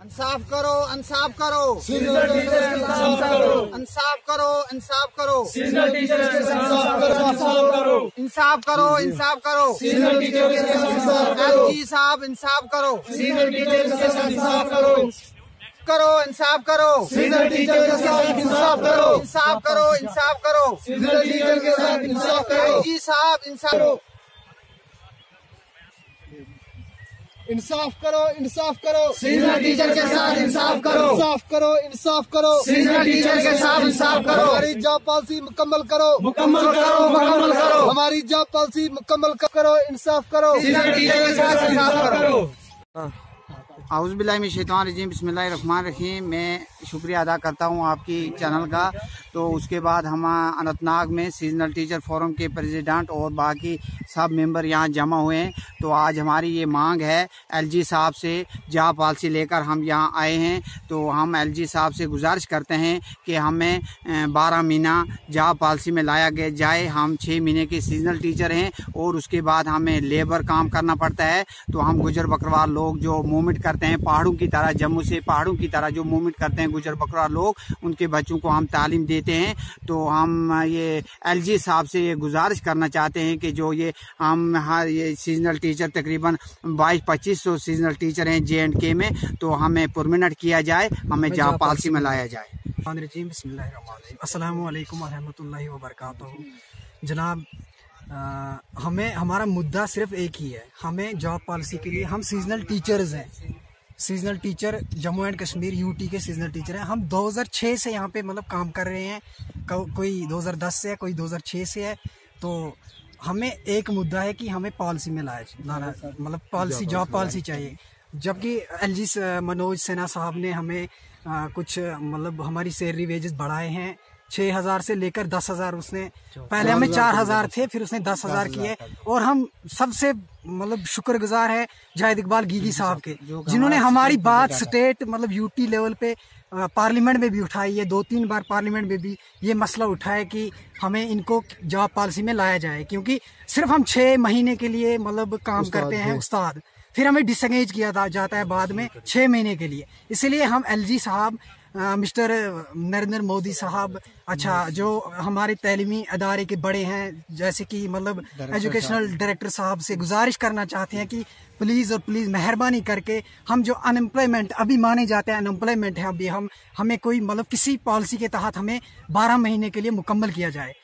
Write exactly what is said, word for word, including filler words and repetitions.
इंसाफ करो, इंसाफ करो, senior teachers के साथ इंसाफ करो, इंसाफ करो, इंसाफ करो, सीनियर टीचर्स के साथ इंसाफ करो, इंसाफ करो, इंसाफ करो, सीनियर टीचर्स के साथ इंसाफ करो, एलजी साहब इंसाफ करो, सीनियर टीचर्स के साथ इंसाफ करो, करो इंसाफ करो, सीनियर टीचर्स के साथ इंसाफ करो, इंसाफ करो, इंसाफ करो, सीनियर टीचर्स के साथ इंसाफ करो, एलजी साहब इंसाफ करो, इंसाफ करो, इंसाफ करो, सीनियर टीचर के साथ इंसाफ करो, इंसाफ करो, इंसाफ करो, सीनियर टीचर के साथ इंसाफ करो, हमारी जॉब पॉलिसी मुकम्मल करो, मुकम्मल करो, मुकम्मल करो, हमारी जॉब पॉलिसी मुकम्मल करो, इंसाफ करो, सीनियर टीचर के साथ इंसाफ करो। औज़ुबिल्लाहिमिनश्शैतानिर्रजीम बिस्मिल्लाहिर्रहमानिर्रहीम। मैं शुक्रिया अदा करता हूँ आपकी चैनल का। तो उसके बाद हम अनंतनाग में सीजनल टीचर फोरम के प्रेसिडेंट और बाकी सब मेंबर यहाँ जमा हुए हैं। तो आज हमारी ये मांग है एलजी साहब से, जॉब पॉलिसी लेकर हम यहाँ आए हैं। तो हम एलजी साहब से गुजारिश करते हैं कि हमें बारह महीना जॉब पॉलिसी में लाया गया जाए। हम छः महीने के सीजनल टीचर हैं और उसके बाद हमें लेबर काम करना पड़ता है। तो हम गुजर बकरवाल लोग जो मूवमेंट करते हैं पहाड़ों की तरह, जम्मू से पहाड़ों की तरह जो मूवमेंट करते हैं गुजर बकरवाल लोग, उनके बच्चों को हम तालीम देते हैं। तो हम ये एलजी साहब से ये गुजारिश करना चाहते हैं कि जो ये हम हर ये सीजनल टीचर तकरीबन बाईस पच्चीस सौ सीजनल टीचर हैं जे एंड के में, तो हमें परमानेंट किया जाए, हमें जॉब पॉलिसी में लाया जाए। अस्सलामु अलैकुम वरहमतुल्लाहि वबरकातुहू। जनाब, आ, हमें हमारा मुद्दा सिर्फ एक ही है, हमें जॉब पॉलिसी के लिए, हम सीजनल टीचर्स हैं, seasonal teacher Jammu and Kashmir UT के सीजनल टीचर हैं। हम दो हज़ार छह से यहाँ पे मतलब काम कर रहे हैं, को, कोई दो हज़ार दस से है, कोई दो हज़ार छह से है। तो हमें एक मुद्दा है कि हमें पॉलिसी में लाया लाना मतलब पॉलिसी जॉब पॉलिसी चाहिए। जबकि एलजी मनोज सिन्हा साहब ने हमें आ, कुछ मतलब हमारी सैलरी वेजेस बढ़ाए हैं, छः हज़ार से लेकर दस हज़ार उसने, पहले हमें चार हज़ार थे, फिर उसने दस हज़ार किए। और हम सबसे मतलब शुक्रगुजार है जाहिद इकबाल गीगी साहब के, जिन्होंने हमारी बात स्टेट मतलब यूटी लेवल पे पार्लियामेंट में भी उठाई है, दो तीन बार पार्लियामेंट में भी ये मसला उठाया कि हमें इनको जॉब पॉलिसी में लाया जाए। क्योंकि सिर्फ हम छः महीने के लिए मतलब काम करते हैं उस्ताद, फिर हमें डिसंगेज किया जाता है बाद में छः महीने के लिए। इसलिए हम एलजी साहब, मिस्टर नरेंद्र मोदी साहब, अच्छा जो हमारे तैलीमी अदारे के बड़े हैं जैसे कि मतलब एजुकेशनल डायरेक्टर साहब से गुजारिश करना चाहते हैं कि प्लीज़ और प्लीज़ मेहरबानी करके हम जो अनएम्प्लॉयमेंट अभी माने जाते हैं अनएम्प्लॉयमेंट है अभी, हम हमें कोई मतलब किसी पॉलिसी के तहत हमें बारह महीने के लिए मुकम्मल किया जाए।